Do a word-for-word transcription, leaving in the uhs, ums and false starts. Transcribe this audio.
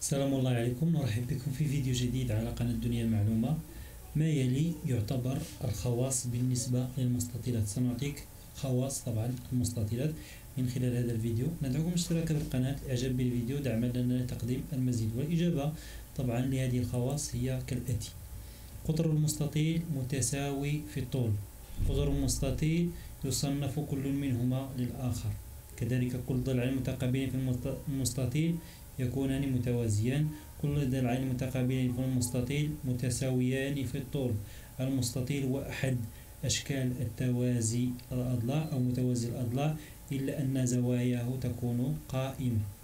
السلام الله عليكم، نرحب بكم في فيديو جديد على قناة دنيا المعلومة. ما يلي يعتبر الخواص بالنسبة للمستطيلات. سنعطيك خواص طبعا المستطيلات من خلال هذا الفيديو. ندعوكم الاشتراك بالقناة، اعجاب بالفيديو دعما لنا لتقديم المزيد. والإجابة طبعا لهذه الخواص هي كالآتي: قطر المستطيل متساوي في الطول. قطر المستطيل يصنف كل منهما للآخر. كذلك كل ضلعين متقابلين في المستطيل يكونان متوازيان. كل ضلعين متقابلين في المستطيل متساويان في الطول. المستطيل هو أحد أشكال التوازي الأضلاع أو متوازي الأضلاع، إلا أن زواياه تكون قائمة.